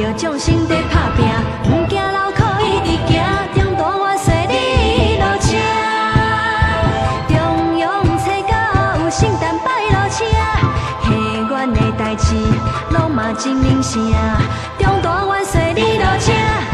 着众生在打拼，毋惊劳苦一直行，中途我随你落车。中央找到有圣诞摆路车，戏院的代志拢嘛真灵声，中途我随你落车。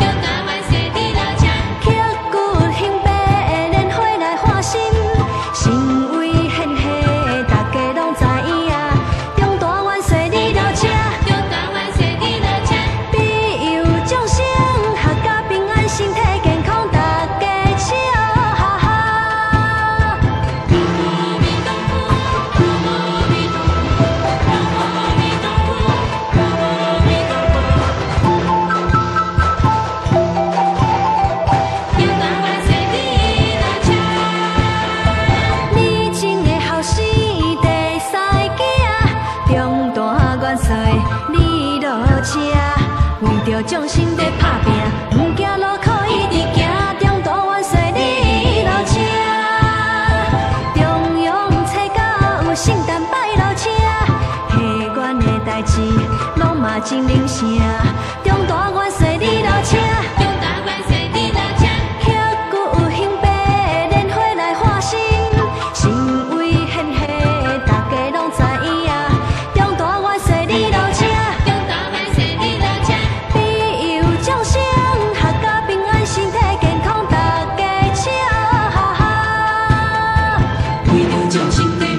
为着众生在打拼，毋惊劳苦一直行，中途我随你落车。中央找到有圣诞摆路车，戏院的代志拢嘛真灵声，中途我随你落车。 为着众生在